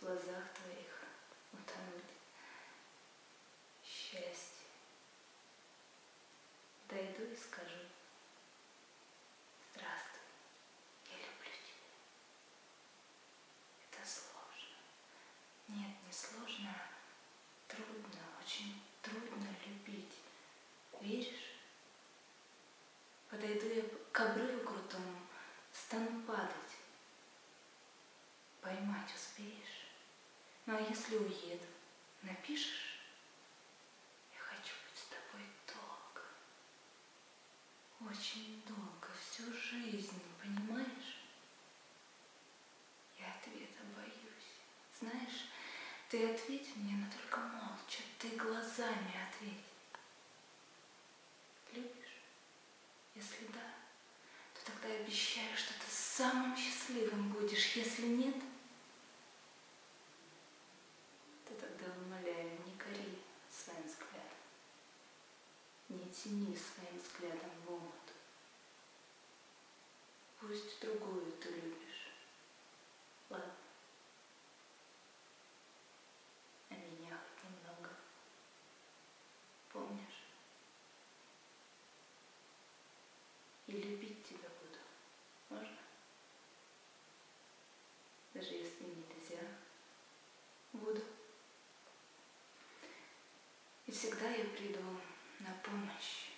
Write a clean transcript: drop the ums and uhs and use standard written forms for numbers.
в глазах твоих утонуть. Счастье. Дойду и скажу: здравствуй, я люблю тебя. Это сложно. Нет, не сложно, а трудно, очень трудно любить. Веришь? Подойду я к обрыву крутому, стану падать. Поймать успеешь? Ну а если уеду, напишешь? Я хочу быть с тобой долго. Очень долго, всю жизнь, понимаешь? Я ответа боюсь. Знаешь, ты ответь мне, но только молча, ты глазами ответь. Любишь? Если да, то тогда обещаю, что ты самым счастливым будешь. Если нет, то тогда умоляю, не кори своим взглядом, не тяни своим взглядом в омут. Пусть другую ты любишь. Ладно? А меня хоть немного. Помнишь? И любить тебя буду. Можно? Даже если нельзя, буду. И всегда я приду на помощь.